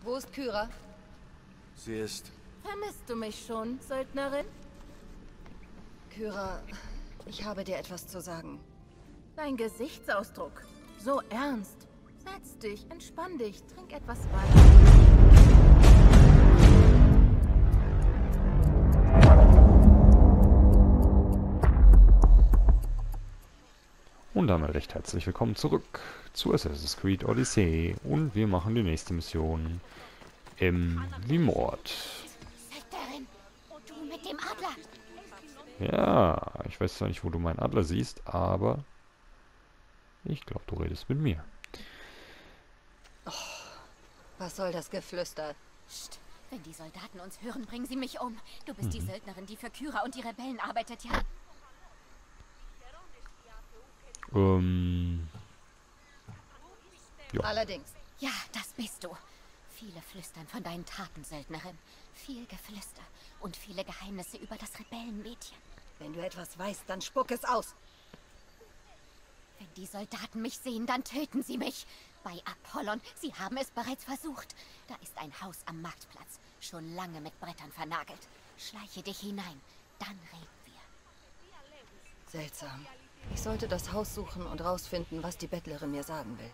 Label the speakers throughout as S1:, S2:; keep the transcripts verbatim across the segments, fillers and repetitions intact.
S1: Wo ist Kyra?
S2: Sie ist...
S3: Vermisst du mich schon, Söldnerin?
S1: Kyra, ich habe dir etwas zu sagen.
S3: Dein Gesichtsausdruck. So ernst. Setz dich, entspann dich, trink etwas Wein.
S4: Und damit recht herzlich willkommen zurück zu Assassin's Creed Odyssey. Und wir machen die nächste Mission im Limord.
S5: Söldnerin, du mit dem Adler.
S4: Ja, ich weiß zwar nicht, wo du meinen Adler siehst, aber ich glaube, du redest mit mir.
S1: Oh, was soll das Geflüster?
S5: Psst, wenn die Soldaten uns hören, bringen sie mich um. Du bist
S4: Mhm.
S5: die Söldnerin, die für Kyra und die Rebellen arbeitet, ja?
S4: Ähm. Ja.
S1: Allerdings.
S5: Ja, das bist du. Viele flüstern von deinen Taten, Söldnerin. Viel Geflüster und viele Geheimnisse über das Rebellenmädchen.
S1: Wenn du etwas weißt, dann spuck es aus.
S5: Wenn die Soldaten mich sehen, dann töten sie mich. Bei Apollon, sie haben es bereits versucht. Da ist ein Haus am Marktplatz, schon lange mit Brettern vernagelt. Schleiche dich hinein, dann reden wir.
S1: Seltsam. Ich sollte das Haus suchen und rausfinden, was die Bettlerin mir sagen will.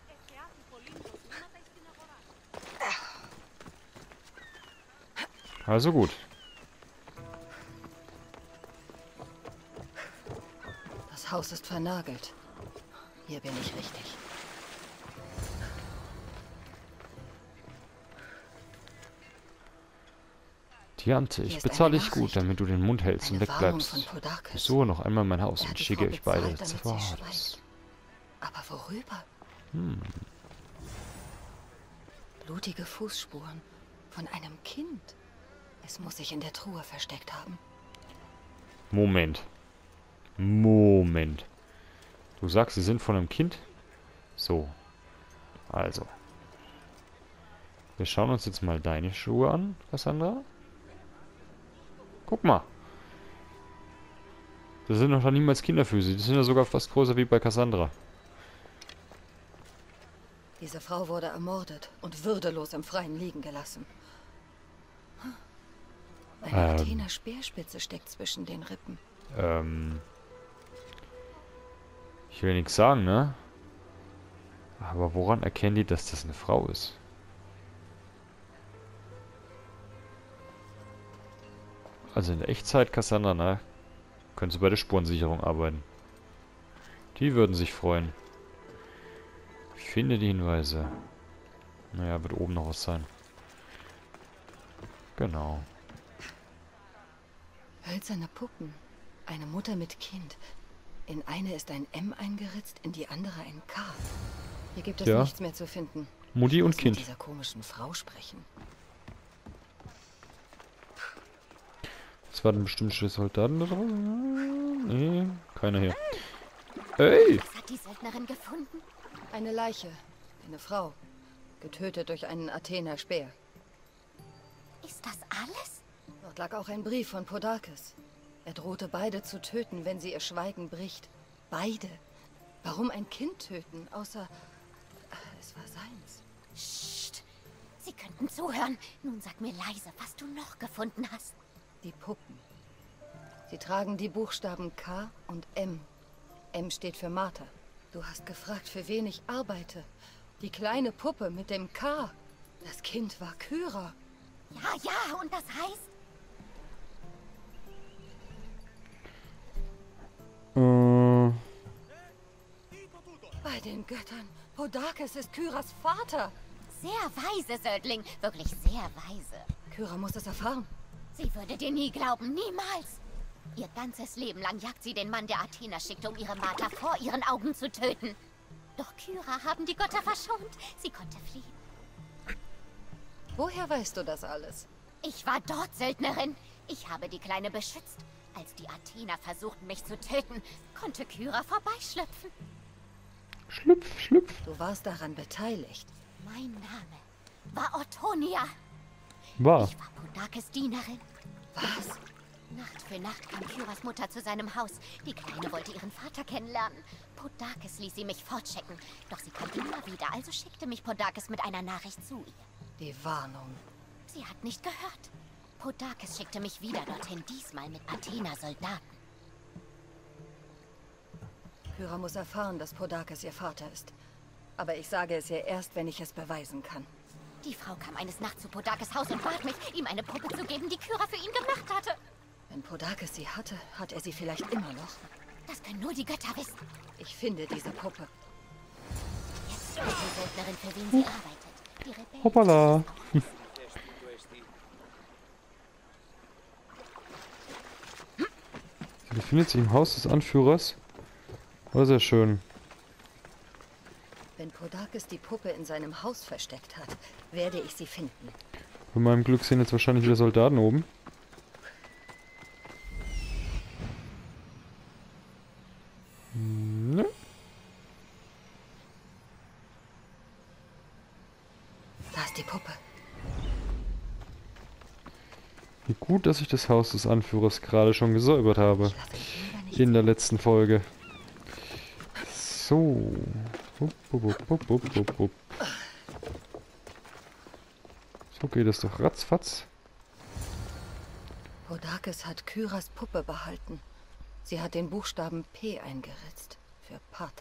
S4: Also gut.
S1: Das Haus ist vernagelt. Hier bin ich richtig.
S4: Tiante,
S1: Hier
S4: ich
S1: ist
S4: bezahle
S1: eine
S4: dich gut,
S1: Nachricht.
S4: damit du den Mund hältst und
S1: Eine Warnung
S4: wegbleibst.
S1: von Podarkes.
S4: Besuche noch einmal mein Haus
S1: Er
S4: und
S1: hat die
S4: schicke
S1: Frau
S4: euch beide
S1: bezahlt,
S4: zu
S1: damit sie
S4: Hades.
S1: schweigt. Aber worüber?
S4: Hm.
S1: Blutige Fußspuren von einem Kind. Es muss sich in der Truhe versteckt haben.
S4: Moment. Moment. Du sagst, sie sind von einem Kind? So. Also. Wir schauen uns jetzt mal deine Schuhe an, Cassandra. Guck mal. Das sind noch da niemals Kinderfüße. Die sind ja sogar fast größer wie bei Cassandra.
S1: Diese Frau wurde ermordet und würdelos im Freien liegen gelassen. Eine
S4: Ähm.
S1: Athener Speerspitze steckt zwischen den Rippen.
S4: Ähm. Ich will nichts sagen, ne? Aber woran erkennen die, dass das eine Frau ist? Also in der Echtzeit, Cassandra, ne? Könntest du bei der Spurensicherung arbeiten. Die würden sich freuen. Ich finde die Hinweise. Naja, wird oben noch was sein. Genau.
S1: Hölzerne Puppen. Eine Mutter mit Kind. In eine ist ein M eingeritzt, in die andere ein K. Hier gibt es
S4: Ja.
S1: nichts mehr zu finden.
S4: Mutti
S1: Ich
S4: und
S1: muss
S4: Kind.
S1: mit dieser komischen Frau sprechen.
S4: Es waren bestimmt Soldaten da drin. Nee, keiner hier. Ey!
S5: Was hat die Söldnerin gefunden?
S1: Eine Leiche. Eine Frau. Getötet durch einen Athener Speer.
S5: Ist das alles?
S1: Dort lag auch ein Brief von Podarkes. Er drohte beide zu töten, wenn sie ihr Schweigen bricht. Beide. Warum ein Kind töten, außer... Es war seins.
S5: Psst. Sie könnten zuhören. Nun sag mir leise, was du noch gefunden hast.
S1: Die Puppen. Sie tragen die Buchstaben K und M. M steht für Martha. Du hast gefragt, für wen ich arbeite. Die kleine Puppe mit dem K. Das Kind war Kyra.
S5: Ja, ja, und das heißt?
S4: Äh,
S1: Bei den Göttern. Podarkes ist Kyras Vater.
S5: Sehr weise, Söldling. Wirklich sehr weise.
S1: Kyra muss es erfahren.
S5: Sie würde dir nie glauben, niemals. Ihr ganzes Leben lang jagt sie den Mann, der Athena schickte, um ihre Martha vor ihren Augen zu töten. Doch Kyra haben die Götter verschont. Sie konnte fliehen.
S1: Woher weißt du das alles?
S5: Ich war dort, Söldnerin. Ich habe die Kleine beschützt. Als die Athener versuchten, mich zu töten, konnte Kyra vorbeischlüpfen.
S4: schlüpf, schlüpf.
S1: Du warst daran beteiligt.
S5: Mein Name war Ottonia.
S4: War.
S5: Ich war Podarkes Dienerin.
S1: Was?
S5: Nacht für Nacht kam Kyras Mutter zu seinem Haus. Die Kleine wollte ihren Vater kennenlernen. Podarkes ließ sie mich fortschicken. Doch sie kam immer wieder, also schickte mich Podarkes mit einer Nachricht zu ihr.
S1: Die Warnung.
S5: Sie hat nicht gehört. Podakes schickte mich wieder dorthin, diesmal mit Athena-Soldaten.
S1: Kyra muss erfahren, dass Podakes ihr Vater ist. Aber ich sage es ihr erst, wenn ich es beweisen kann.
S5: Die Frau kam eines Nachts zu Podakes Haus und bat mich, ihm eine Puppe zu geben, die Kyra für ihn gemacht hatte.
S1: Wenn Podakes sie hatte, hat er sie vielleicht immer noch.
S5: Das können nur die Götter wissen.
S1: Ich finde diese Puppe.
S5: Jetzt weiß die Söldnerin, für wen sie arbeitet. Die Rebellen.
S4: Hoppala. Sie befindet sich im Haus des Anführers. War sehr schön.
S1: Wenn Podakes die Puppe in seinem Haus versteckt hat, werde ich sie finden.
S4: Bei meinem Glück sind jetzt wahrscheinlich wieder Soldaten oben. Hm, ne?
S1: Da ist die Puppe.
S4: Wie gut, dass ich das Haus des Anführers gerade schon gesäubert habe.
S1: Ich lasse ihn lieber nicht
S4: In der letzten Folge. So. Upp, upp, upp, upp, upp, upp, upp. So geht es doch ratzfatz.
S1: Podakes hat Kyras Puppe behalten. Sie hat den Buchstaben P eingeritzt. Für Pater.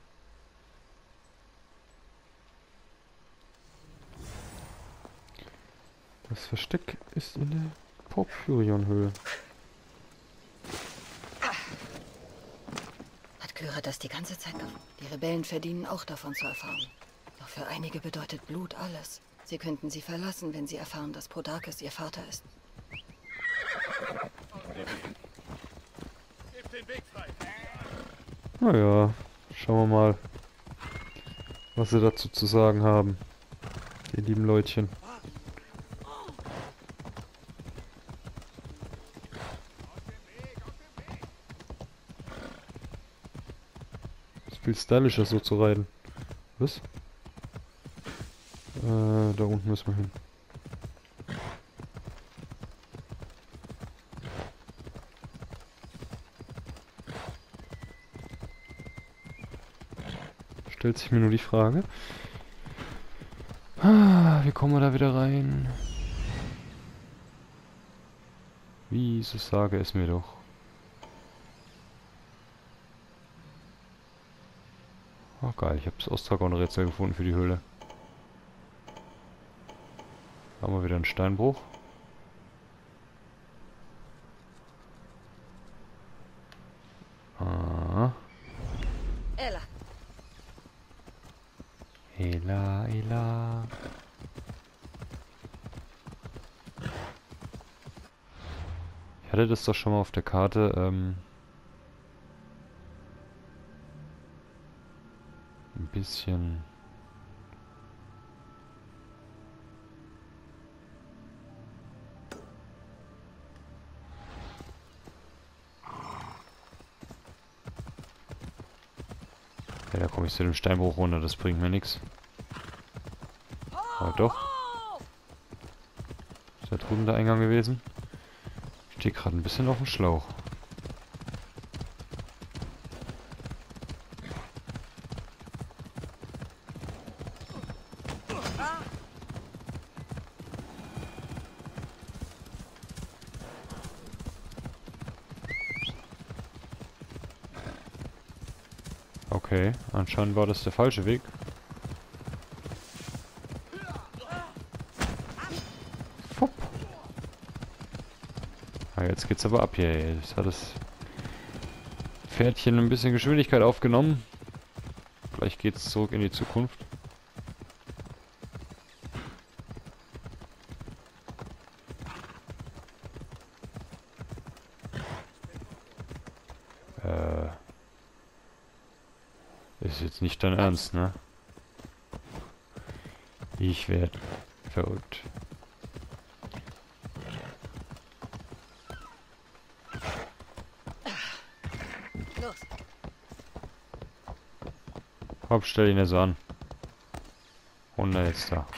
S4: Das Versteck ist in der Porphyrion-Höhle.
S1: Hat Kyra das die ganze Zeit gefunden? Die Rebellen verdienen auch davon zu erfahren. Doch für einige bedeutet Blut alles. Sie könnten sie verlassen, wenn sie erfahren, dass Podakes ihr Vater ist.
S4: Naja, schauen wir mal, was sie dazu zu sagen haben. Die lieben Leutchen. Ist viel stylischer so zu reiten. Was? Äh, da unten müssen wir hin. Stellt sich mir nur die Frage. Ah, wie kommen wir da wieder rein? Wieso sage es mir doch? Oh geil, ich habe das Ostragon-Rätsel gefunden für die Höhle. Haben wir wieder einen Steinbruch. Ah.
S1: Ella.
S4: Ela, Ela. Ich hatte das doch schon mal auf der Karte, ähm... ein bisschen... Ja, da komme ich zu dem Steinbruch runter, das bringt mir nichts. Aber doch. Ist da drüben der Eingang gewesen? Ich stehe gerade ein bisschen auf dem Schlauch. Okay, anscheinend war das der falsche Weg. Fupp. Ah, jetzt geht's aber ab hier. Jetzt hat das Pferdchen ein bisschen Geschwindigkeit aufgenommen. Vielleicht geht's zurück in die Zukunft. Äh... Ist jetzt nicht dein Ernst, ne? Ich werde verrückt.
S1: Los.
S4: Hopp, stell ihn jetzt an. Und er jetzt da.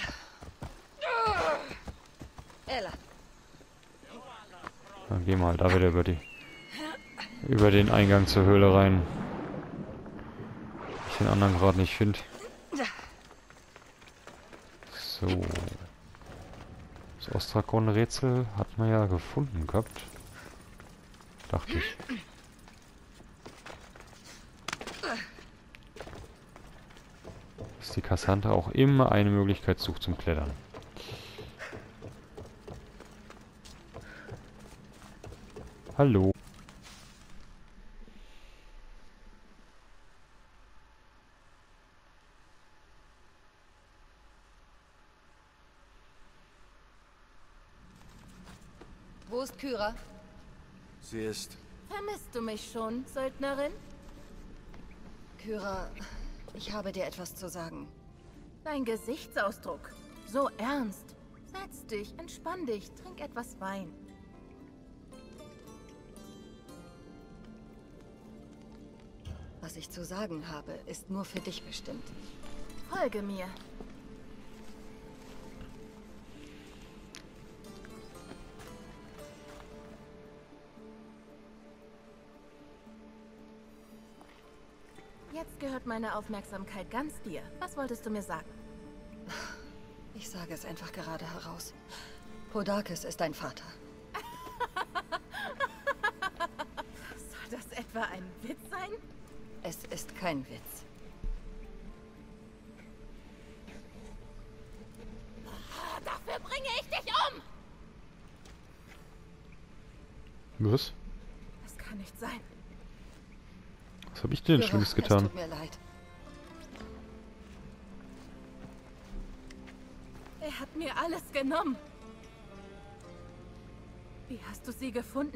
S1: Ella.
S4: Dann geh mal da wieder über die... über den Eingang zur Höhle rein. Ich den anderen gerade nicht finde. So. Das Ostrakon-Rätsel hat man ja gefunden gehabt. Dachte ich. Dass die Cassandra auch immer eine Möglichkeit sucht zum Klettern. Hallo.
S1: Wo ist Kyra?
S2: Sie ist...
S3: Vermisst du mich schon, Söldnerin?
S1: Kyra, ich habe dir etwas zu sagen.
S3: Dein Gesichtsausdruck. So ernst. Setz dich, entspann dich, trink etwas Wein.
S1: Was ich zu sagen habe, ist nur für dich bestimmt.
S3: Folge mir. Jetzt gehört meine Aufmerksamkeit ganz dir. Was wolltest du mir sagen?
S1: Ich sage es einfach gerade heraus. Podakis ist dein Vater.
S3: Soll das etwa ein Witz sein?
S1: Es ist kein Witz.
S3: Dafür bringe ich dich um!
S4: Was?
S3: Das kann nicht sein.
S4: Was habe ich denn
S1: Kyra,
S4: Schlimmes getan?
S1: Es tut mir leid.
S3: Er hat mir alles genommen. Wie hast du sie gefunden?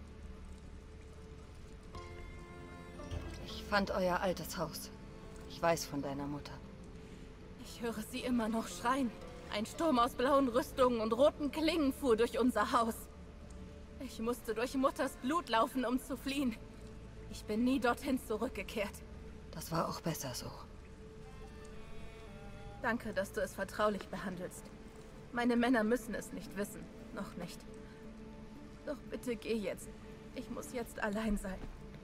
S1: Ich fand euer altes Haus. Ich weiß von deiner Mutter.
S3: Ich höre sie immer noch schreien. Ein Sturm aus blauen Rüstungen und roten Klingen fuhr durch unser Haus. Ich musste durch Mutters Blut laufen, um zu fliehen. Ich bin nie dorthin zurückgekehrt.
S1: Das war auch besser so.
S3: Danke, dass du es vertraulich behandelst. Meine Männer müssen es nicht wissen. Noch nicht. Doch bitte geh jetzt. Ich muss jetzt allein sein.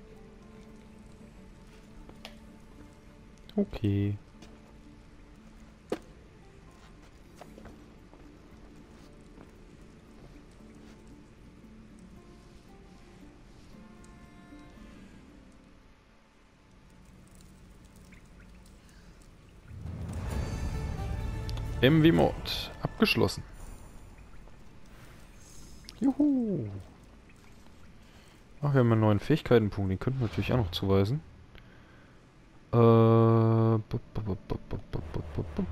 S4: Okay. M wie Mod. Abgeschlossen. Juhu. Ach, wir haben einen neuen Fähigkeitenpunkt. Den könnten wir natürlich auch noch zuweisen. Äh. Bup, bup, bup, bup, bup, bup, bup, bup.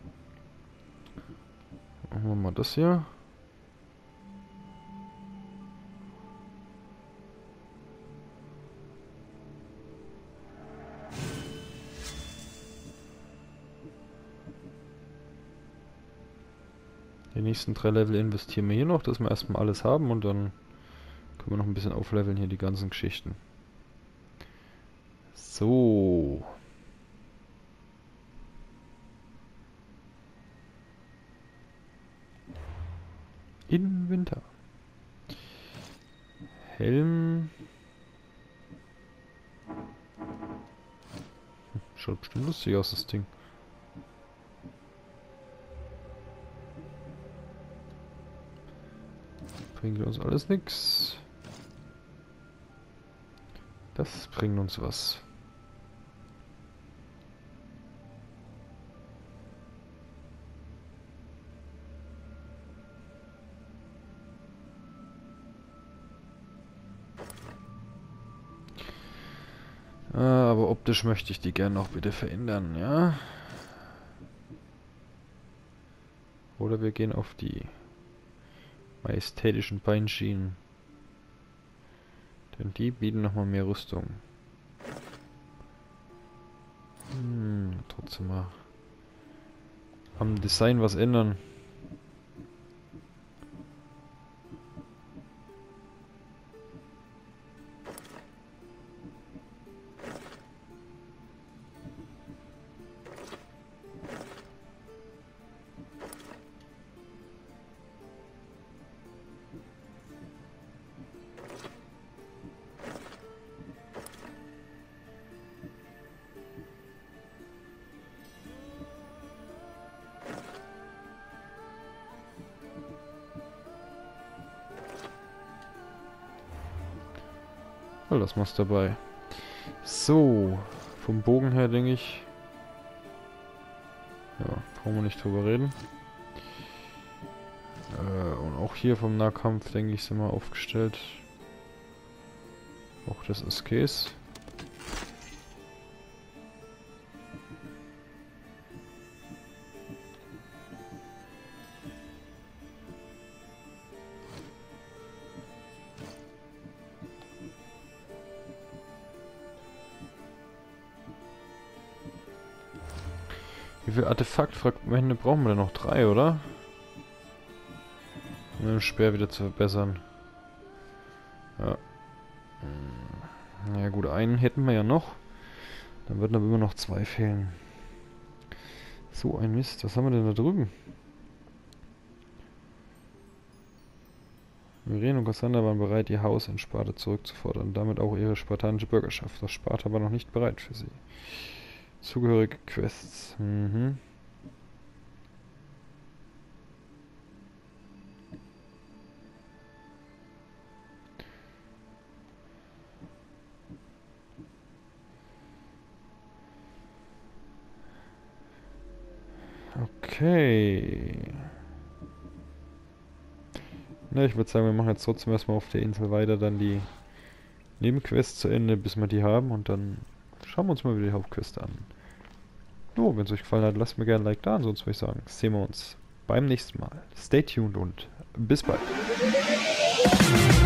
S4: Machen wir mal das hier. Die nächsten drei Level investieren wir hier noch, dass wir erstmal alles haben und dann können wir noch ein bisschen aufleveln hier die ganzen Geschichten. So. Inventar. Helm. Hm, schaut bestimmt lustig aus, das Ding. Bringt uns alles nix. Das bringt uns was. Ah, aber optisch möchte ich die gerne noch bitte verändern, ja? Oder wir gehen auf die majestätischen Beinschienen. Denn die bieten nochmal mehr Rüstung. Hm, trotzdem mal am Design was ändern. Oh, das machst du dabei. So, vom Bogen her denke ich... Ja, brauchen wir nicht drüber reden. Äh, und auch hier vom Nahkampf, denke ich, sind wir aufgestellt. Auch das ist Käse. Wie viel Artefaktfragmente brauchen wir denn noch? Drei, oder? Um den Speer wieder zu verbessern. Ja. Na ja gut, einen hätten wir ja noch. Dann würden aber immer noch zwei fehlen. So ein Mist. Was haben wir denn da drüben? Myrene und Cassandra waren bereit, ihr Haus in Sparta zurückzufordern und damit auch ihre spartanische Bürgerschaft. Doch Sparta war noch nicht bereit für sie. Zugehörige Quests. Mhm. Okay. Na, ich würde sagen, wir machen jetzt trotzdem erstmal auf der Insel weiter, dann die Nebenquests zu Ende, bis wir die haben, und dann schauen wir uns mal wieder die Hauptquest an. So, wenn es euch gefallen hat, lasst mir gerne ein Like da, ansonsten würde ich sagen, sehen wir uns beim nächsten Mal. Stay tuned und bis bald.